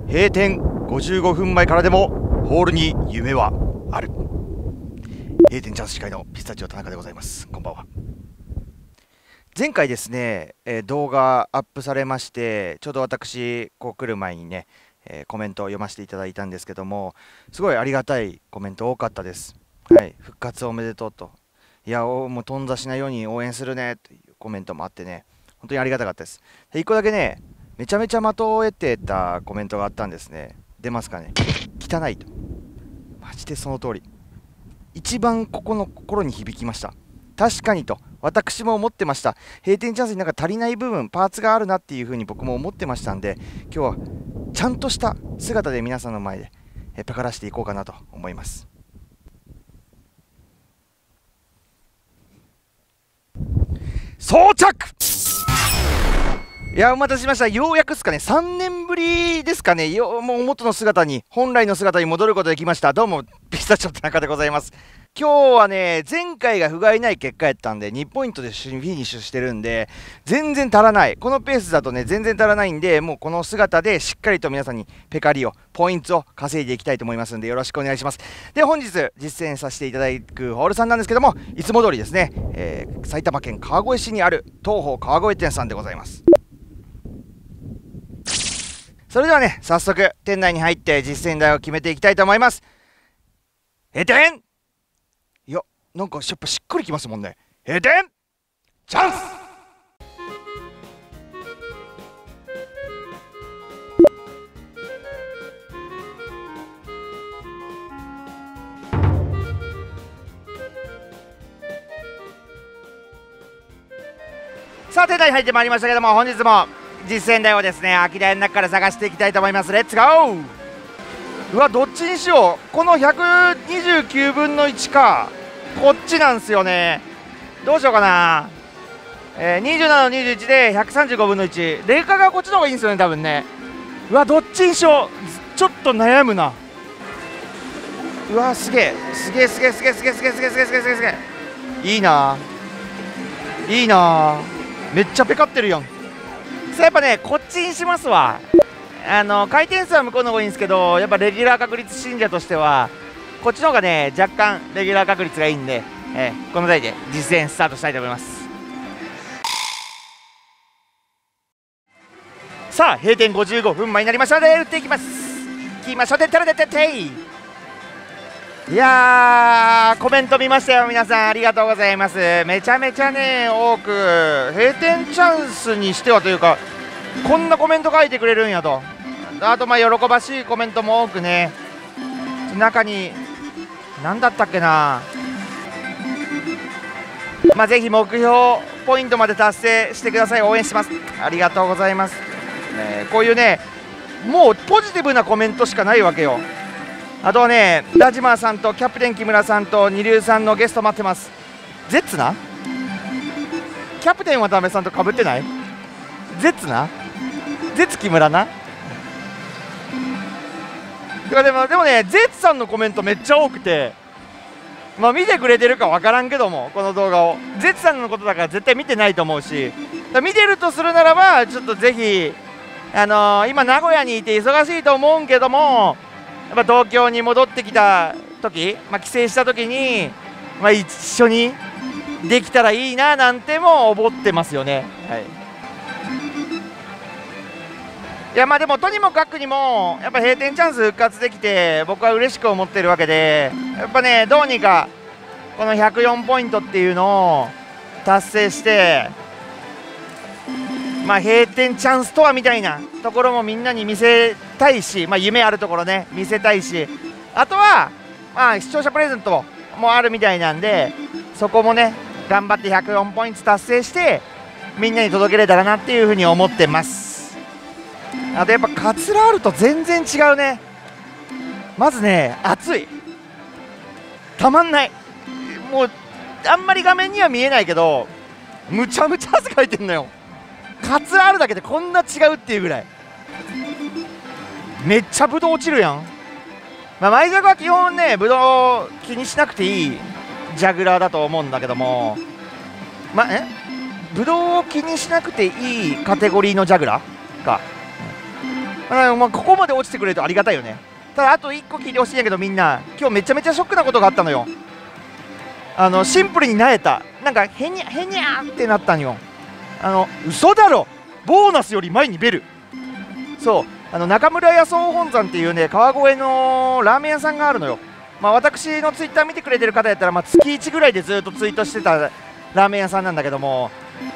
閉店55分前からでもホールに夢はある。閉店チャンス司会のピスタチオ田中でございます。こんばんは。前回ですね、動画アップされまして、ちょうど私こう来る前にね、コメントを読ませていただいたんですけども、すごいありがたいコメント多かったです。はい、復活おめでとうと、いやもう頓挫しないように応援するねというコメントもあってね、本当にありがたかったです。で1個だけね、めちゃめちゃ的を得てたコメントがあったんですね。出ますかね。汚いと。マジでその通り。一番ここの心に響きました。確かにと私も思ってました。閉店チャンスになんか足りない部分パーツがあるなっていう風に僕も思ってましたんで、今日はちゃんとした姿で皆さんの前でパカらしていこうかなと思います。装着。いや、お待たせしました。ようやくですかね、3年ぶりですかね、もう元の姿に、本来の姿に戻ることができました。どうも、ピスタチオ田中でございます。今日はね、前回が不甲斐ない結果やったんで、2ポイントでフィニッシュしてるんで、全然足らない。このペースだとね、全然足らないんで、もうこの姿でしっかりと皆さんにペカリを、ポイントを稼いでいきたいと思いますんで、よろしくお願いします。で、本日実践させていただくホールさんなんですけども、いつも通りですね、埼玉県川越市にある東宝川越店さんでございます。それではね、早速店内に入って実践台を決めていきたいと思います。閉店。いや、なんかやっぱしっくりきますもんね。閉店チャンス。さあ、店内に入ってまいりましたけども、本日も実践台をですね、空き台の中から探していきたいと思います。レッツゴー。うわ、どっちにしよう。この129分の1か、こっちなんですよね。どうしようかな。27の21で135分の1。レカがこっちの方がいいんですよね、多分ね。うわ、どっちにしよう。ちょっと悩むな。うわ、すげえすげえすげえすげえすげえすげえすげえすげえすげえすげえ、いいないいな。めっちゃペカってるやん。やっぱね、こっちにしますわ。回転数は向こうの方がいいんですけど、やっぱレギュラー確率信者としてはこっちの方がね、若干レギュラー確率がいいんで、この台で実践スタートしたいと思います。さあ、閉店55分前になりましたので打っていきます。いきましょう。でてれでててい。いやー、コメント見ましたよ、皆さんありがとうございます。めちゃめちゃね、多く閉店チャンスにしてはというか、こんなコメント書いてくれるんやと。あと喜ばしいコメントも多くね、中に何だったっけな、ぜひ目標ポイントまで達成してください。応援します。ありがとうございます、こういうね、もうポジティブなコメントしかないわけよ。あとはね、ラジマーさんとキャプテン木村さんと二流さんのゲスト待ってます。ゼッツな、キャプテン渡辺さんとかぶってない？ゼッツな、ゼッツ木村な。いやでもね、ゼッツさんのコメントめっちゃ多くて、見てくれてるか分からんけども、この動画をゼッツさんのことだから絶対見てないと思うし、見てるとするならばちょっとぜひ、今名古屋にいて忙しいと思うんけども、やっぱ東京に戻ってきた時、帰省した時に、一緒にできたらいいななんても思ってますよね。はい、いやでもとにもかくにもやっぱ閉店チャンス復活できて僕は嬉しく思ってるわけで、やっぱね、どうにかこの104ポイントっていうのを達成して、閉店チャンスとはみたいなところもみんなに見せたいし、夢あるところね見せたいし、あとは視聴者プレゼントもあるみたいなんで、そこもね頑張って104ポイント達成してみんなに届けれたらなっていうふうに思ってます。あとやっぱカツラあると全然違うね。まずね、暑い、たまんない。もうあんまり画面には見えないけど、むちゃむちゃ汗かいてんのよ。カツラあるだけでこんな違うっていうぐらいめっちゃブドウ落ちるやん。前作は基本ね、ブドウ気にしなくていいジャグラーだと思うんだけども、ブドウを気にしなくていいカテゴリーのジャグラーか。 まあここまで落ちてくれるとありがたいよね。ただあと1個聞いてほしいんやけど、みんな今日めちゃめちゃショックなことがあったのよ。シンプルになえた、なんかへにゃへにゃーってなったんよ。嘘だろ、ボーナスより前にベル。そう、中村屋総本山っていうね、川越のラーメン屋さんがあるのよ。まあ私のツイッター見てくれてる方やったら、まあ、月1ぐらいでずっとツイートしてたラーメン屋さんなんだけども、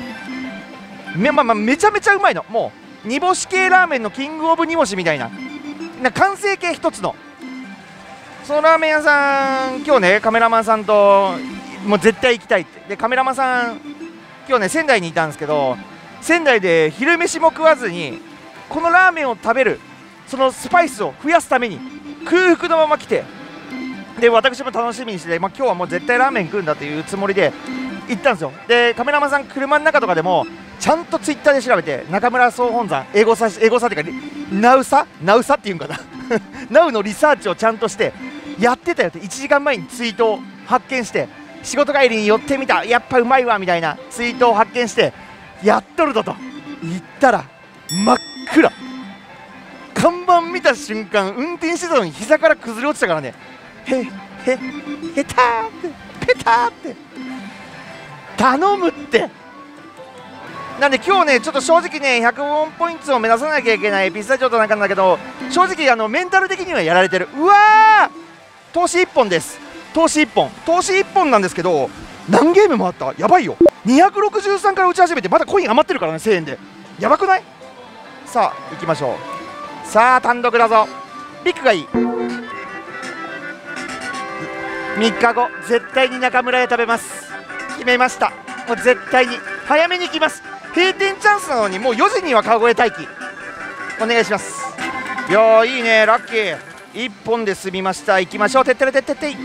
めちゃめちゃうまいの。もう煮干し系ラーメンのキングオブ煮干しみたいな完成形一つの、そのラーメン屋さん今日ね、カメラマンさんともう絶対行きたいって。でカメラマンさん今日ね仙台にいたんですけど、仙台で昼飯も食わずにこのラーメンを食べる、そのスパイスを増やすために空腹のまま来て、で私も楽しみにして、まあ、今日はもう絶対ラーメン食うんだというつもりで行ったんですよ。でカメラマンさん車の中とかでもちゃんとツイッターで調べて、中村総本山エゴサっていうかナウサっていうんかなナウのリサーチをちゃんとしてやってたよって、1時間前にツイートを発見して、仕事帰りに寄ってみた、やっぱうまいわみたいなツイートを発見して、やっとるぞと言ったら真っ暗、看板見た瞬間運転してたのに膝から崩れ落ちたからね、へたーってペターって頼むって。なんで今日ね、ちょっと正直ね100ウォンポイントを目指さなきゃいけないピスタチオとなんかなんだけど、正直メンタル的にはやられてる。うわー、投資1本です。投資1本なんですけど、何ゲームもあった、やばいよ。263から打ち始めてまだコイン余ってるからね、1000円でやばくない？さあ行きましょう。さあ単独だぞ。ビッグがいい。3日後絶対に中村屋食べます。決めました。もう絶対に早めに行きます。閉店チャンスなのにもう4時には川越待機お願いします。いやーいいね、ラッキー。1本で済みました。行きましょう。てってれてってってい。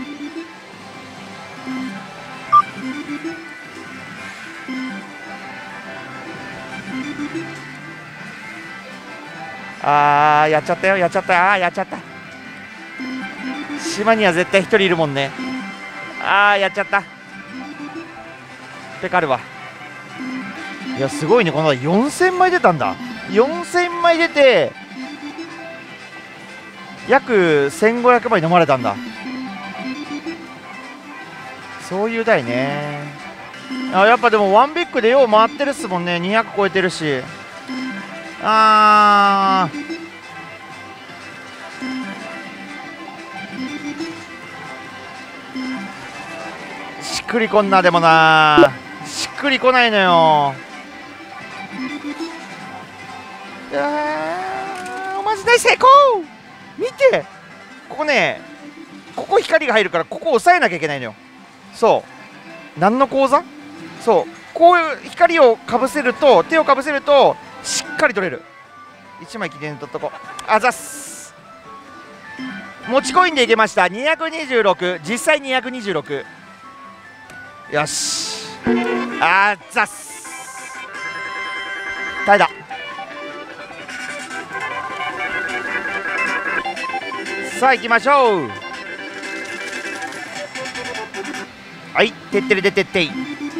やっちゃったよ、やっちゃった、やっちゃった。島には絶対1人いるもんね。やっちゃった。ペカるわ。いやすごいね、この4000枚出たんだ。4000枚出て約1500枚飲まれたんだ。そういう台ね。やっぱでもワンビッグでよう回ってるっすもんね。200超えてるし。しっくりこんな、でもなしっくりこないのよ。おまじない成功。見てここね、ここ光が入るからここ押さえなきゃいけないのよ。そう何の講座？そうこういう光をかぶせると、手をかぶせるとしっかり取れる。1枚記念取っとこう。あざっす。持ちコインでいけました。226、実際226。よし、あざっす。耐えた。さあ行きましょう。はい、てってれでてってい。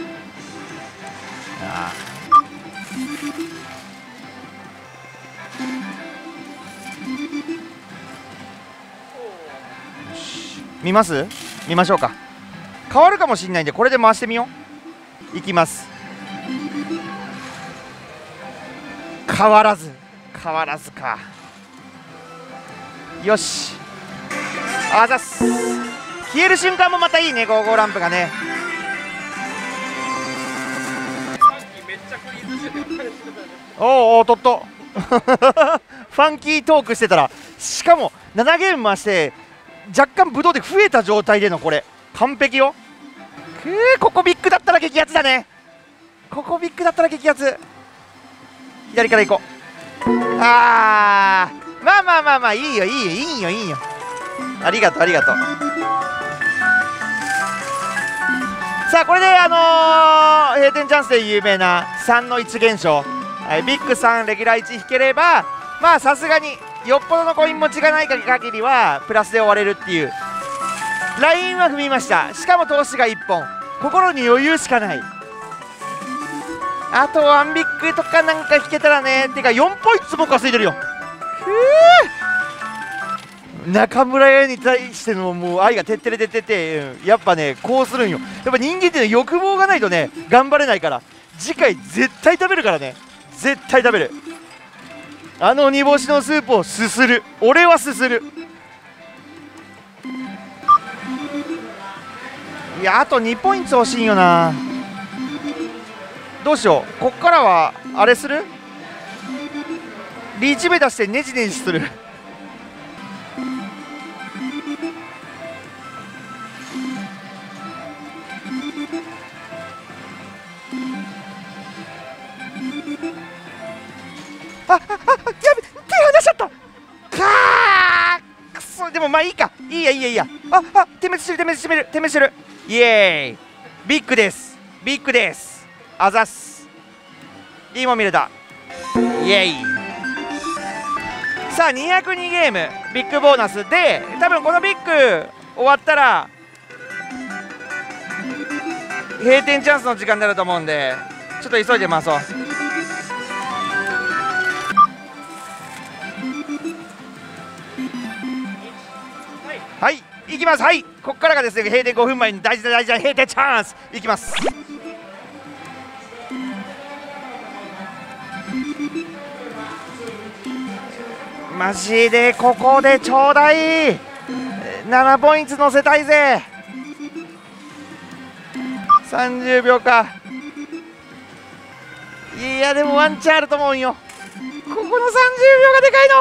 見ます？見ましょうか。変わるかもしれないんでこれで回してみよう。いきます。変わらずか。よし、あざっす。消える瞬間もまたいいね、55ランプがね。おとっとファンキートークしてたら、しかも7ゲーム回して若干ブドウで増えた状態でのこれ完璧よ。ここビッグだったら激アツだね。ここビッグだったら激アツ。左から行こう。まあいいよ。ありがとう。さあこれで閉店チャンスで有名な3の1現象、ビッグ3レギュラー1引ければ、まあさすがによっぽどのコイン持ちがない限りはプラスで終われるっていうラインは踏みました。しかも投資が1本、心に余裕しかない。あとワンビッグとかなんか引けたらね。てか4ポイントも稼いでるよ。 中村屋に対してのもう愛がてってれてってて、やっぱねこうするんよ。やっぱ人間って欲望がないとね頑張れないから、次回絶対食べるからね。絶対食べる。あの煮干しのスープをすする。俺はすする。いや、あと2ポイント欲しいよな。どうしよう。こっからはあれする？リーチ目出してネジネジする。やべ、手離しちゃった。くそ。でもまあいいか。いいやいいやいいや。点滅してる、点滅してる、点滅してる。イエーイ。ビッグです、ビッグです。あざっす。いいもん見れた。イエーイ。さあ202ゲームビッグボーナスで、多分このビッグ終わったら閉店チャンスの時間になると思うんで、ちょっと急いで回そう。はい、行きます。はい、ここからがですね、閉店5分前に大事な大事な閉店チャンス。行きます。マジでここでちょうだい。7ポイント乗せたいぜ。30秒か。いやでもワンチャンあると思うんよ。ここの30秒がでかいの。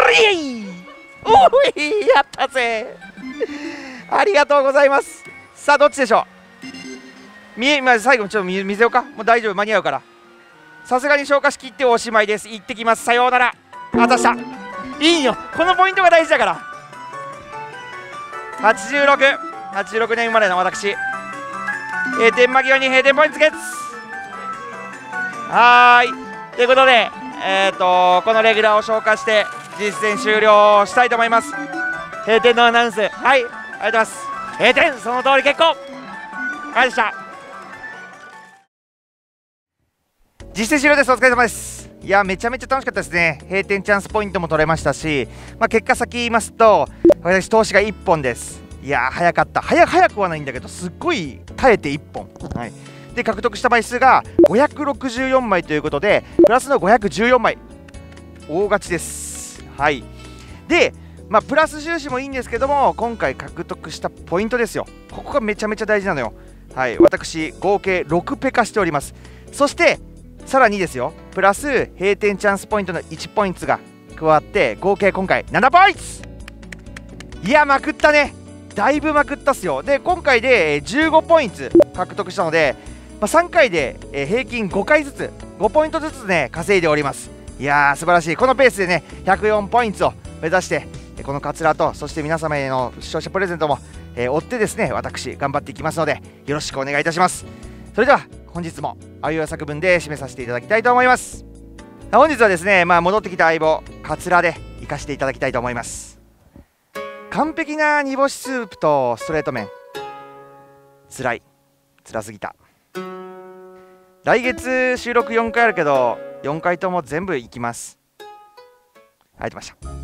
おいやったぜ。ありがとうございます。さあどっちでしょう。最後ちょっと見せようか。もう大丈夫、間に合うから。さすがに消化しきっておしまいです。行ってきます。さようなら。あざした。いいよ、このポイントが大事だから。86年生まれの私、閉店間際に閉店ポイントゲッツ。はーい、ということで、このレギュラーを消化して実践終了したいと思います。閉店のアナウンス、はい、ありがとうございます。閉店、その通り結構。ありがとうございました。実践終了です。お疲れ様です。いや、めちゃめちゃ楽しかったですね。閉店チャンスポイントも取れましたし、結果先言いますと、私投資が1本です。いやー、早かった。早くはないんだけど、すっごい耐えて1本、はい、で獲得した枚数が564枚ということで、プラスの514枚、大勝ちです。はい。で、プラス収支もいいんですけども、今回獲得したポイントですよ。ここがめちゃめちゃ大事なのよ。はい、私合計6ペカしております。そしてさらにですよ、プラス閉店チャンスポイントの1ポイントが加わって、合計今回7ポイント。いや、まくったね。だいぶまくったっすよ。で、今回で15ポイント獲得したので、3回で平均5回ずつ5ポイントずつね稼いでおります。いやー、素晴らしい。このペースでね104ポイントを目指して、このカツラとそして皆様への視聴者プレゼントも、追ってですね、私頑張っていきますので、よろしくお願いいたします。それでは本日もあいうえお作文で締めさせていただきたいと思います。本日はですね、戻ってきた相棒カツラで行かせていただきたいと思います。完璧な煮干しスープとストレート麺、つらすぎた。来月収録4回あるけど4回とも全部行きます。ありがとうございました。